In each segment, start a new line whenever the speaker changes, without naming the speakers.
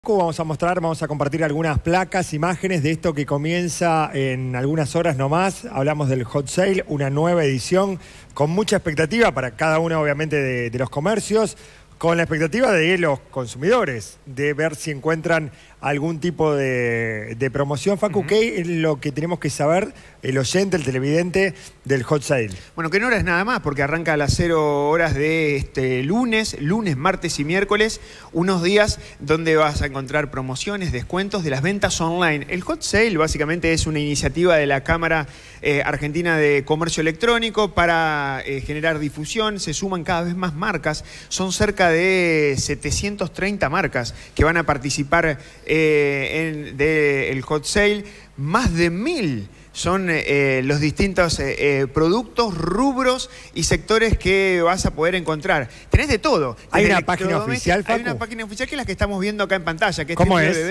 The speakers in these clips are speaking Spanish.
Vamos a compartir algunas placas, imágenes de esto que comienza en algunas horas nomás. Hablamos del Hot Sale, una nueva edición con mucha expectativa para cada uno, obviamente, de los comercios, con la expectativa de los consumidores, de ver si encuentran algún tipo de promoción. Facu, ¿qué es lo que tenemos que saber el oyente, el televidente del Hot Sale?
Bueno, que no es nada más, porque arranca a las 0 horas de este lunes, martes y miércoles, unos días donde vas a encontrar promociones, descuentos de las ventas online. El Hot Sale básicamente es una iniciativa de la Cámara Argentina de Comercio Electrónico para generar difusión. Se suman cada vez más marcas, son cerca de 730 marcas que van a participar del Hot Sale. Más de 1000 son los distintos productos, rubros y sectores que vas a poder encontrar. Tenés de todo.
¿Hay una página oficial, Facu?
Hay una página oficial que es la que estamos viendo acá en pantalla, que es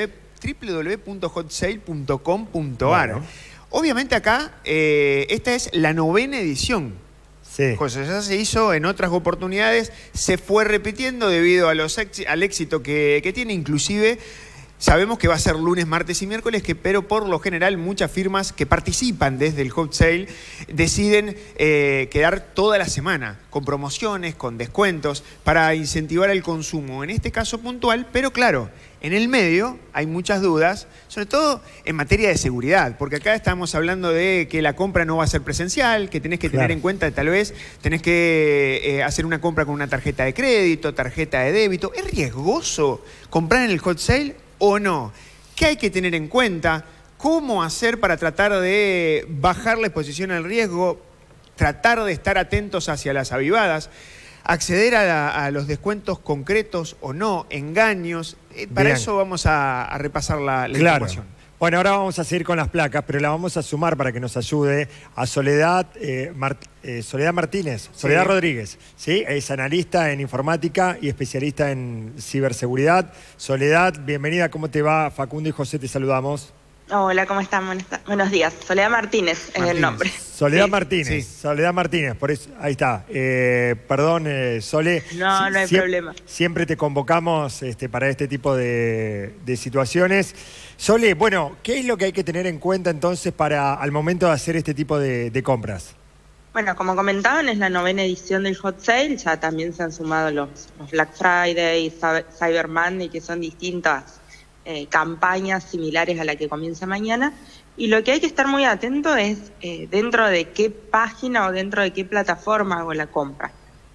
www.hotsale.com.ar. Bueno. Obviamente acá, esta es la 9ª edición.
Sí.
Cosa ya se hizo en otras oportunidades, se fue repitiendo debido a al éxito que tiene. Inclusive sabemos que va a ser lunes, martes y miércoles, pero por lo general muchas firmas que participan desde el Hot Sale deciden quedar toda la semana con promociones, con descuentos, para incentivar el consumo, en este caso puntual, pero claro, en el medio hay muchas dudas, sobre todo en materia de seguridad, porque acá estamos hablando de que la compra no va a ser presencial, que tenés que tener en cuenta, tal vez tenés que hacer una compra con una tarjeta de crédito, tarjeta de débito. ¿Es riesgoso comprar en el Hot Sale o no? ¿Qué hay que tener en cuenta? ¿Cómo hacer para tratar de bajar la exposición al riesgo? Tratar de estar atentos hacia las avivadas, acceder a los descuentos concretos o no, engaños. Para eso vamos a repasar la información.
Bueno, ahora vamos a seguir con las placas, pero la vamos a sumar para que nos ayude a Soledad, Soledad Martínez, Soledad Rodríguez, ¿sí? Es analista en informática y especialista en ciberseguridad. Soledad, bienvenida, ¿cómo te va? Facundo y José te saludamos.
Hola, ¿cómo están? Buenos días. Soledad Martínez es el nombre.
Soledad Martínez, Soledad Martínez, por eso, ahí está. Perdón, Sole.
No hay problema.
Siempre te convocamos para este tipo de situaciones. Sole, bueno, ¿qué es lo que hay que tener en cuenta entonces al momento de hacer este tipo de compras?
Bueno, como comentaban, es la 9ª edición del Hot Sale. Ya también se han sumado los Black Friday, Cyber Monday, que son distintas campañas similares a la que comienza mañana. Y lo que hay que estar muy atento es dentro de qué página o dentro de qué plataforma hago la compra.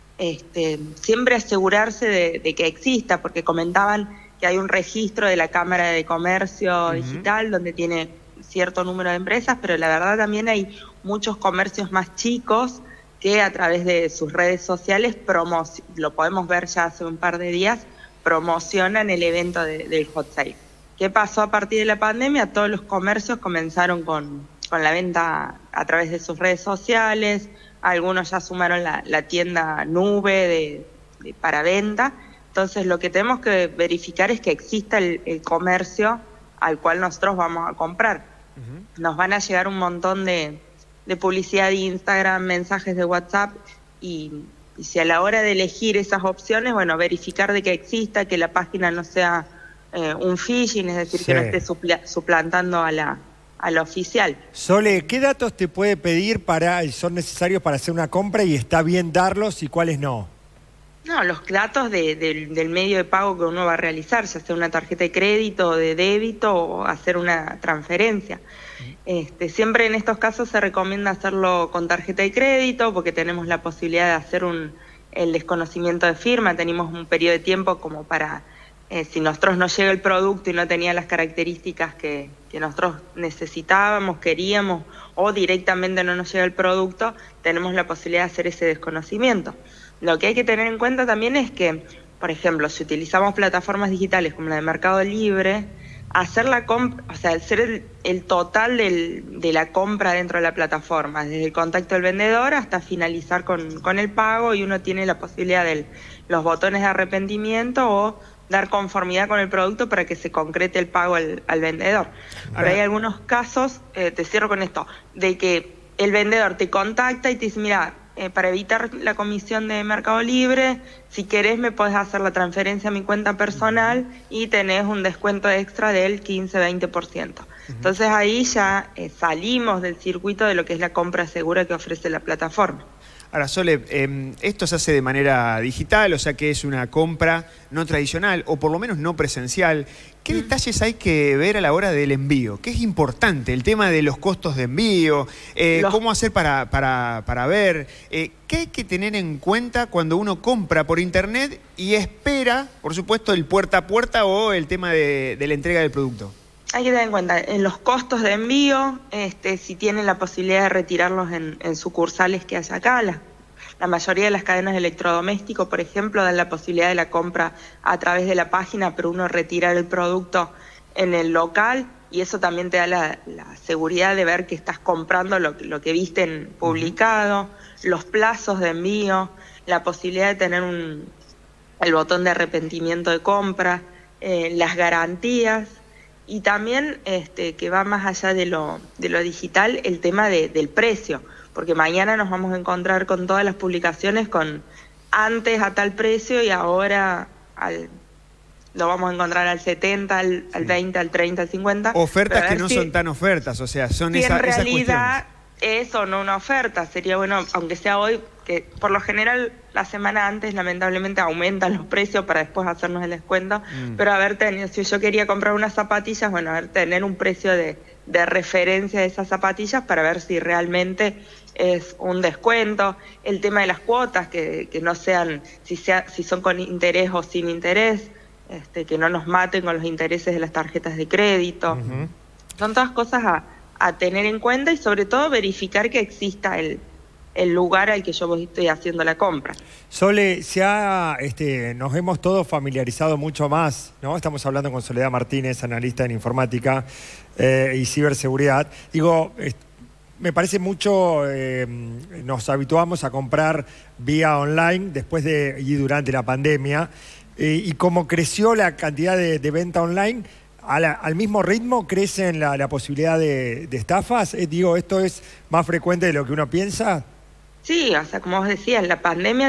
Siempre asegurarse de que exista, porque comentaban que hay un registro de la Cámara de Comercio Digital donde tiene cierto número de empresas, pero la verdad también hay muchos comercios más chicos que a través de sus redes sociales, lo podemos ver ya hace un par de días, promocionan el evento del Hot Sale. ¿Qué pasó a partir de la pandemia? Todos los comercios comenzaron con la venta a través de sus redes sociales, algunos ya sumaron la tienda nube para venta. Entonces lo que tenemos que verificar es que exista el comercio al cual nosotros vamos a comprar. Nos van a llegar un montón de publicidad de Instagram, mensajes de WhatsApp y si a la hora de elegir esas opciones, bueno, verificar de que exista, que la página no sea un phishing, es decir, que no esté suplantando a la oficial.
Sole, ¿qué datos te puede pedir son necesarios para hacer una compra y está bien darlos y cuáles no?
No, los datos del medio de pago que uno va a realizar, ya sea una tarjeta de crédito o de débito o hacer una transferencia. Siempre en estos casos se recomienda hacerlo con tarjeta de crédito porque tenemos la posibilidad de hacer el desconocimiento de firma, tenemos un periodo de tiempo como para, si nosotros no llega el producto y no tenía las características que nosotros necesitábamos, queríamos, o directamente no nos llega el producto, tenemos la posibilidad de hacer ese desconocimiento. Lo que hay que tener en cuenta también es que, por ejemplo, si utilizamos plataformas digitales como la de Mercado Libre, hacer la compra, o sea, hacer el total de la compra dentro de la plataforma, desde el contacto del vendedor hasta finalizar con el pago, y uno tiene la posibilidad de los botones de arrepentimiento o dar conformidad con el producto para que se concrete el pago al vendedor. Pero hay algunos casos, te cierro con esto, de que el vendedor te contacta y te dice, mira, para evitar la comisión de Mercado Libre, si querés me podés hacer la transferencia a mi cuenta personal y tenés un descuento extra del 15-20%. Entonces ahí ya salimos del circuito de lo que es la compra segura que ofrece la plataforma.
Ahora, Sole, esto se hace de manera digital, o sea que es una compra no tradicional, o por lo menos no presencial. ¿Qué detalles hay que ver a la hora del envío? ¿Qué es importante? El tema de los costos de envío, cómo hacer para ver, ¿qué hay que tener en cuenta cuando uno compra por internet y espera, por supuesto, el puerta a puerta o el tema de la entrega del producto?
Hay que tener en cuenta en los costos de envío, si tienen la posibilidad de retirarlos en sucursales que haya acá. La mayoría de las cadenas de electrodomésticos, por ejemplo, dan la posibilidad de la compra a través de la página, pero uno retirar el producto en el local y eso también te da la seguridad de ver que estás comprando lo que viste publicado, los plazos de envío, la posibilidad de tener el botón de arrepentimiento de compra, las garantías. Y también que va más allá de lo digital, el tema del precio, porque mañana nos vamos a encontrar con todas las publicaciones con antes a tal precio y ahora lo vamos a encontrar al 70, al 20, al 30, al 50.
Ofertas que no son tan ofertas, o sea, son esas cuestiones.
En realidad es o no una oferta, sería bueno, aunque sea hoy, que por lo general la semana antes lamentablemente aumentan los precios para después hacernos el descuento, pero haber tenido, si yo quería comprar unas zapatillas, bueno, tener un precio de referencia de esas zapatillas para ver si realmente es un descuento, el tema de las cuotas, que no sean, si son con interés o sin interés, que no nos maten con los intereses de las tarjetas de crédito. Son todas cosas a tener en cuenta y sobre todo verificar que exista el lugar al que yo estoy haciendo la compra.
Sole, nos hemos todos familiarizado mucho más, ¿no? Estamos hablando con Soledad Martínez, analista en informática y ciberseguridad. Digo, me parece mucho, nos habituamos a comprar vía online después y durante la pandemia, y como creció la cantidad de venta online, al mismo ritmo crece la posibilidad de estafas. Digo, ¿esto es más frecuente de lo que uno piensa?
Sí, o sea, como vos decías, en la pandemia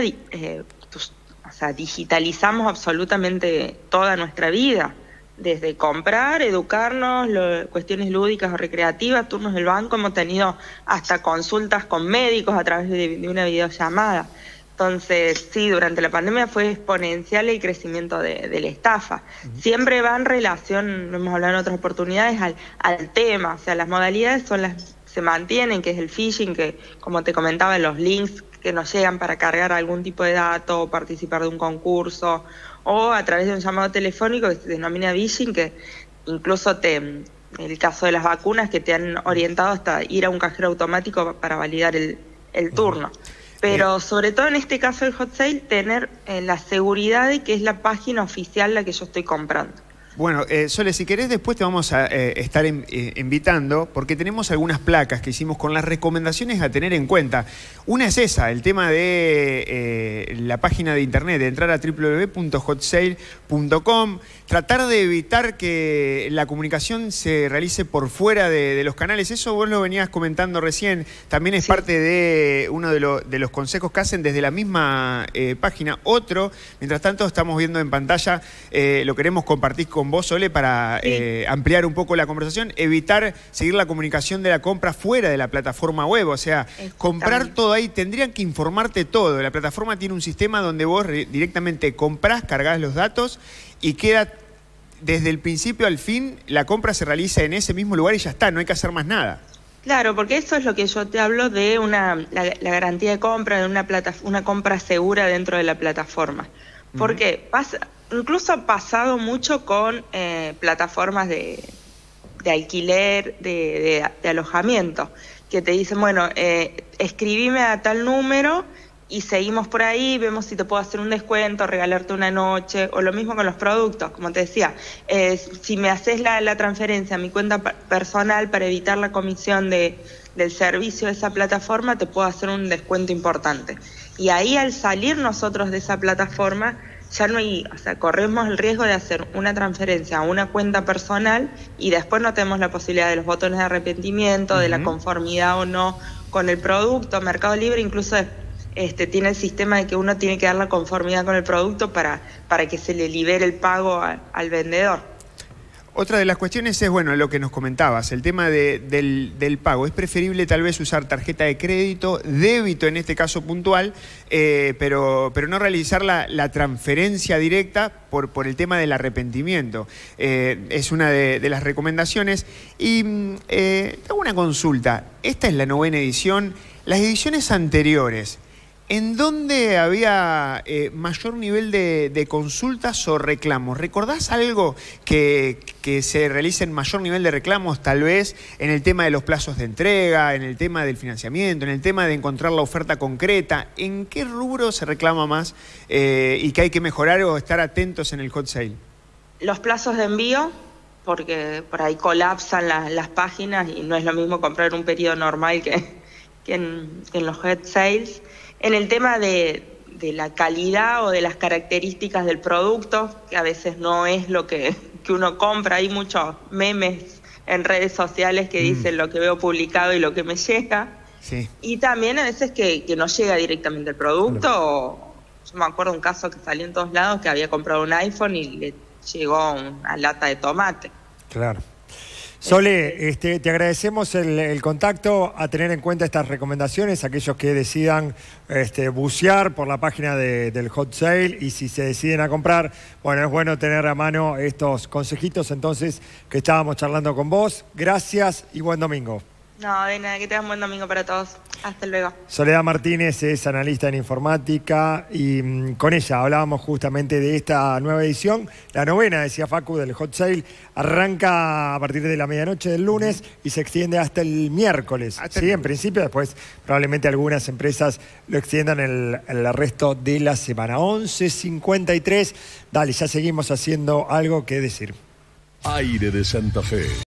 digitalizamos absolutamente toda nuestra vida, desde comprar, educarnos, cuestiones lúdicas o recreativas, turnos del banco, hemos tenido hasta consultas con médicos a través de una videollamada. Entonces, sí, durante la pandemia fue exponencial el crecimiento de la estafa. Siempre va en relación, lo hemos hablado en otras oportunidades, al tema, o sea, las modalidades se mantienen, que es el phishing, que como te comentaba, los links que nos llegan para cargar algún tipo de dato o participar de un concurso, o a través de un llamado telefónico que se denomina phishing, que incluso en el caso de las vacunas, que te han orientado hasta ir a un cajero automático para validar el turno. Pero sobre todo en este caso del hot sale, tener la seguridad de que es la página oficial la que yo estoy comprando.
Bueno, Sole, si querés después te vamos a estar invitando, porque tenemos algunas placas que hicimos con las recomendaciones a tener en cuenta. Una es esa, el tema de la página de internet, de entrar a www.hotsale.com, tratar de evitar que la comunicación se realice por fuera de los canales. Eso vos lo venías comentando recién, también es parte de uno de los consejos que hacen desde la misma página. Otro, mientras tanto estamos viendo en pantalla, lo queremos compartir con vos, Sole, para ampliar un poco la conversación, evitar seguir la comunicación de la compra fuera de la plataforma web, o sea, comprar todo ahí, tendrían que informarte todo. La plataforma tiene un sistema donde vos directamente comprás, cargás los datos y queda desde el principio al fin, la compra se realiza en ese mismo lugar y ya está, no hay que hacer más nada.
Claro, porque eso es lo que yo te hablo de la garantía de compra, de una compra segura dentro de la plataforma. Porque incluso ha pasado mucho con plataformas de alquiler, de alojamiento, que te dicen, bueno, escribime a tal número y seguimos por ahí, vemos si te puedo hacer un descuento, regalarte una noche, o lo mismo con los productos, como te decía, si me haces la transferencia a mi cuenta personal para evitar la comisión del servicio de esa plataforma, te puedo hacer un descuento importante. Y ahí al salir nosotros de esa plataforma, ya no hay, o sea, corremos el riesgo de hacer una transferencia a una cuenta personal y después no tenemos la posibilidad de los botones de arrepentimiento, de la conformidad o no con el producto. Mercado Libre incluso tiene el sistema de que uno tiene que dar la conformidad con el producto para que se le libere el pago al vendedor.
Otra de las cuestiones es, bueno, lo que nos comentabas, el tema del pago. Es preferible tal vez usar tarjeta de crédito, débito en este caso puntual, pero no realizar la transferencia directa por el tema del arrepentimiento. Es una de las recomendaciones. Y hago una consulta. Esta es la 9ª edición. Las ediciones anteriores, ¿en dónde había mayor nivel de consultas o reclamos? ¿Recordás algo que se realice en mayor nivel de reclamos, tal vez en el tema de los plazos de entrega, en el tema del financiamiento, en el tema de encontrar la oferta concreta? ¿En qué rubro se reclama más y que hay que mejorar o estar atentos en el hot sale?
Los plazos de envío, porque por ahí colapsan las páginas y no es lo mismo comprar un periodo normal que en los hot sales. En el tema de la calidad o de las características del producto, que a veces no es lo que uno compra. Hay muchos memes en redes sociales que dicen lo que veo publicado y lo que me llega.
Sí.
Y también a veces que no llega directamente el producto. Claro. Yo me acuerdo un caso que salió en todos lados, que había comprado un iPhone y le llegó una lata de tomate.
Claro. Sole, te agradecemos el contacto, a tener en cuenta estas recomendaciones, aquellos que decidan bucear por la página del hot sale, y si se deciden a comprar, bueno, es bueno tener a mano estos consejitos entonces que estábamos charlando con vos. Gracias y buen domingo.
No, de nada, que tengan buen domingo para todos. Hasta luego.
Soledad Martínez es analista en informática y con ella hablábamos justamente de esta nueva edición. La 9ª, decía Facu, del hot sale, arranca a partir de la medianoche del lunes y se extiende hasta el miércoles. Sí, en principio, después probablemente algunas empresas lo extiendan el resto de la semana. 11:53. Dale, ya seguimos haciendo algo que decir.
Aire de Santa Fe.